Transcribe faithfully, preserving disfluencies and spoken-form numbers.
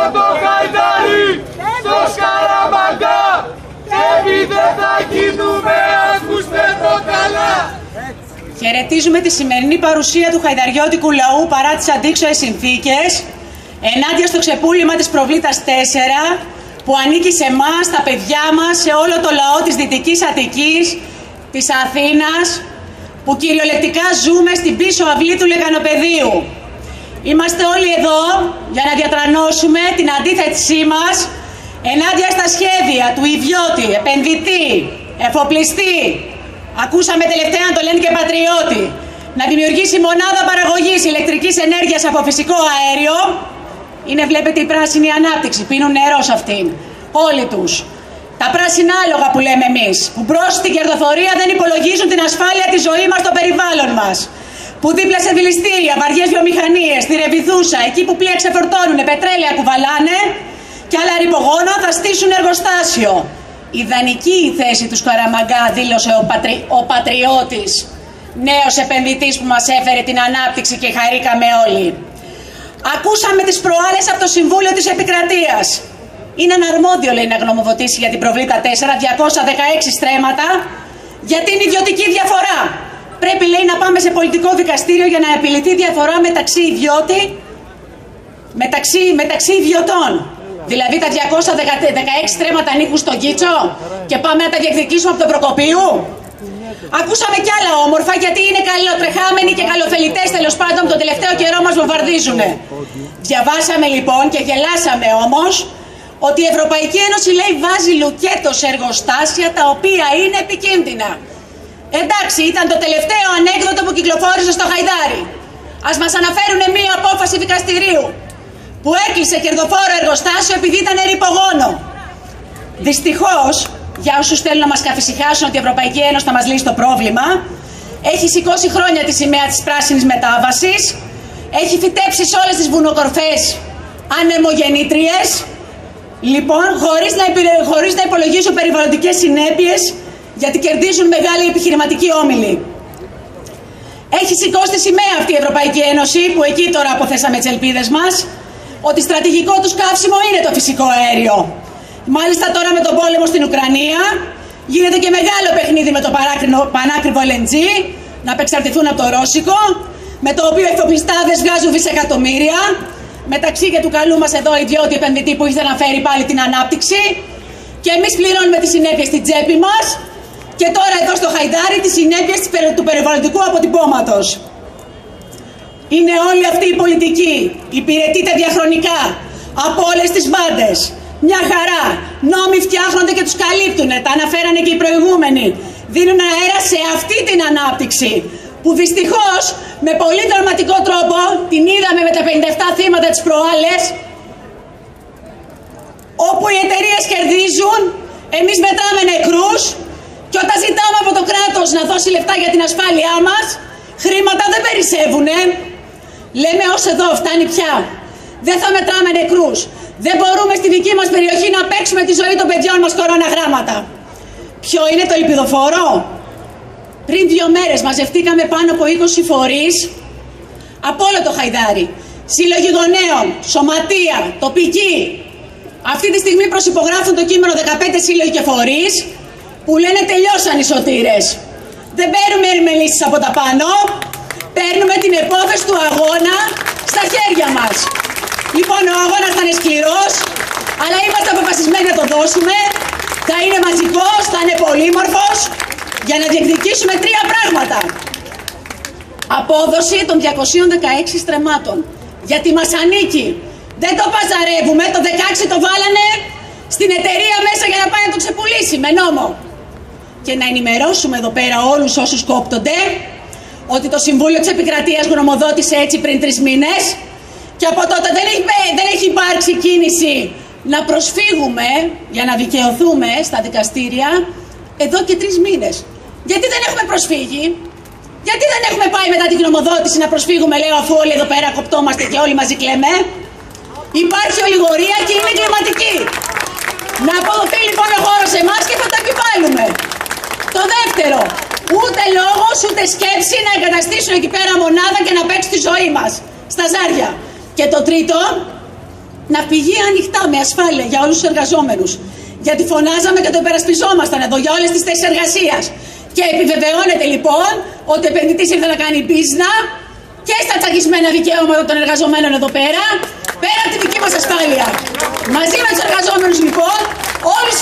το Χαϊδάρι, στο Σκαραμαγκά, και εμείς δεν θα γίνουμε, ακούστε το καλά. Χαιρετίζουμε τη σημερινή παρουσία του χαϊδαριώτικου λαού παρά τις αντίξωες συνθήκες ενάντια στο ξεπούλημα της Προβλήτας τέσσερα που ανήκει σε εμάς, τα παιδιά μας, σε όλο το λαό της Δυτικής Αττικής, της Αθήνας, που κυριολεκτικά ζούμε στην πίσω αυλή του Λεγανοπεδίου. Είμαστε όλοι εδώ για να διατρανώσουμε την αντίθεσή μας ενάντια στα σχέδια του ιδιώτη, επενδυτή, εφοπλιστή. Ακούσαμε τελευταία να το λένε και πατριώτη. Να δημιουργήσει μονάδα παραγωγής ηλεκτρικής ενέργειας από φυσικό αέριο. Είναι, βλέπετε, η πράσινη ανάπτυξη. Πίνουν νερό σε αυτήν. Όλοι τους. Τα πράσινα άλογα που λέμε εμείς. Που μπρος στην κερδοφορία δεν υπολογίζουν την ασφάλεια της ζωής μας στο περιβάλλον μας. Που δίπλα σε δηληστήρια, βαριές βιομηχανίες, στη Ρεβιθούσα, εκεί που πλοία ξεφορτώνουν, πετρέλαια κουβαλάνε και άλλα ρηπογόνα θα στήσουν εργοστάσιο. Ιδανική η θέση του Σκαραμαγκά, δήλωσε ο, πατρι... ο πατριώτης, νέος επενδυτής που μας έφερε την ανάπτυξη και χαρήκαμε όλοι. Ακούσαμε τις προάλλες από το Συμβούλιο της Επικρατείας. Είναι αναρμόδιο, λέει, να γνωμοδοτήσει για την Προβλήτα τέσσερα, διακόσια δεκαέξι στρέμματα, για την ιδιωτική διαφορά. Πρέπει, λέει, να πάμε σε πολιτικό δικαστήριο για να επιληθεί διαφορά μεταξύ ιδιώτη, μεταξύ, μεταξύ ιδιωτών. Δηλαδή τα διακόσια δεκαέξι στρέμματα ανήκουν στον Κίτσο και πάμε να τα διεκδικήσουμε από τον Προκοπίου. Ακούσαμε κι άλλα όμορφα, γιατί είναι καλοτρεχάμενοι και καλοθελητές, τέλος πάντων, τον τελευταίο καιρό μας βομβαρδίζουνε. Διαβάσαμε λοιπόν και γελάσαμε όμως ότι η Ευρωπαϊκή Ένωση, λέει, βάζει λουκέτο σε εργοστάσια τα οποία είναι επικίνδυνα. Εντάξει, ήταν το τελευταίο ανέκδοτο που κυκλοφόρησε στο Χαϊδάρι. Ας μας αναφέρουν μία απόφαση δικαστηρίου που έκλεισε κερδοφόρο εργοστάσιο επειδή ήταν ρηπογόνο. Δυστυχώς, για όσους θέλουν να μας καθησυχάσουν ότι η Ευρωπαϊκή Ένωση θα μας λύσει το πρόβλημα, έχει σηκώσει χρόνια τη σημαία της πράσινης μετάβασης, έχει φυτέψει σε όλες τις βουνοκορφές ανεμογεννήτριες, λοιπόν, χωρίς να, χωρίς να υπολογίσουν περιβαλλοντικές συνέπειες, γιατί κερδίζουν μεγάλοι επιχειρηματικοί όμιλοι. Έχει σηκώσει τη σημαία αυτή η Ευρωπαϊκή Ένωση, που εκεί τώρα αποθέσαμε τις ελπίδες μας, ότι στρατηγικό τους καύσιμο είναι το φυσικό αέριο. Μάλιστα τώρα με τον πόλεμο στην Ουκρανία γίνεται και μεγάλο παιχνίδι με το πανάκριβο ελ εν τζι, να απεξαρτηθούν από το ρώσικο, με το οποίο οι εφοπλιστάδες βγάζουν δισεκατομμύρια, μεταξύ και του καλού μας εδώ ιδιώτη επενδυτή που ήθελε να φέρει πάλι την ανάπτυξη, και εμείς πληρώνουμε τις συνέπειες στην τσέπη μας, και τώρα εδώ στο Χαϊδάρι τις συνέπειες του περιβαλλοντικού αποτυπώματος. Είναι όλη αυτή η πολιτική, υπηρετείται διαχρονικά από όλες τις μπάντες. Μια χαρά, νόμοι φτιάχνονται και τους καλύπτουν, τα αναφέρανε και οι προηγούμενοι. Δίνουν αέρα σε αυτή την ανάπτυξη, που δυστυχώς με πολύ δραματικό τρόπο, την είδαμε με τα πενήντα επτά θύματα της προάλλες, όπου οι εταιρείες κερδίζουν, εμείς μετράμε νεκρούς, και όταν ζητάμε από το κράτος να δώσει λεφτά για την ασφάλειά μας, χρήματα δεν περισσεύουνε. Λέμε ως εδώ, φτάνει πια. Δεν θα μετράμε νεκρούς. Δεν μπορούμε στη δική μας περιοχή να παίξουμε τη ζωή των παιδιών μας κοροναγράμματα. Ποιο είναι το ελπιδοφόρο? Πριν δύο μέρες μαζευτήκαμε πάνω από είκοσι φορείς από όλο το Χαϊδάρι. Σύλλογοι γονέων, σωματεία, τοπικοί. Αυτή τη στιγμή προσυπογράφουν το κείμενο δεκαπέντε σύλλογοι και φορείς που λένε τελειώσαν οι σωτήρες. Δεν παίρνουμε ερμελήσεις από τα πάνω, παίρνουμε την επόθεση του αγώνα στα χέρια μας. Λοιπόν, ο αγώνας θα είναι σκληρός, αλλά είμαστε αποφασισμένοι να το δώσουμε. Θα είναι μαζικός, θα είναι πολύμορφος, για να διεκδικήσουμε τρία πράγματα. Απόδοση των διακοσίων δεκαέξι στρεμμάτων, γιατί μας ανήκει. Δεν το παζαρεύουμε, το δεκαέξι το βάλανε στην εταιρεία μέσα για να πάει να το ξεπουλήσει με νόμο. Και να ενημερώσουμε εδώ πέρα όλους όσους κόπτονται ότι το Συμβούλιο της Επικρατείας γνωμοδότησε έτσι πριν τρεις μήνες και από τότε δεν έχει, δεν έχει υπάρξει κίνηση να προσφύγουμε για να δικαιωθούμε στα δικαστήρια εδώ και τρεις μήνες. Γιατί δεν έχουμε προσφύγει? Γιατί δεν έχουμε πάει μετά την γνωμοδότηση να προσφύγουμε, λέω, αφού όλοι εδώ πέρα κοπτόμαστε και όλοι μαζί κλαίμε? Υπάρχει ολιγορία και είναι κλιματική. Να αποδοθεί λοιπόν ο χώρος σε εμάς και θα το επιβάλλουμε. Το δεύτερο, ούτε λόγος ούτε σκέψη να εγκαταστήσουν εκεί πέρα μονάδα και να παίξουν τη ζωή μας στα ζάρια. Και το τρίτο, ναυπηγεία ανοιχτά με ασφάλεια για όλους τους εργαζόμενους. Γιατί φωνάζαμε και το υπερασπιζόμασταν εδώ για όλες τις θέσεις εργασίας. Και επιβεβαιώνεται λοιπόν ότι ο επενδυτής ήρθε να κάνει μπίζνα και στα τσακισμένα δικαιώματα των εργαζομένων εδώ πέρα, πέρα από τη δική μας ασφάλεια. Μαζί με τους εργαζόμενους λοιπόν, όλους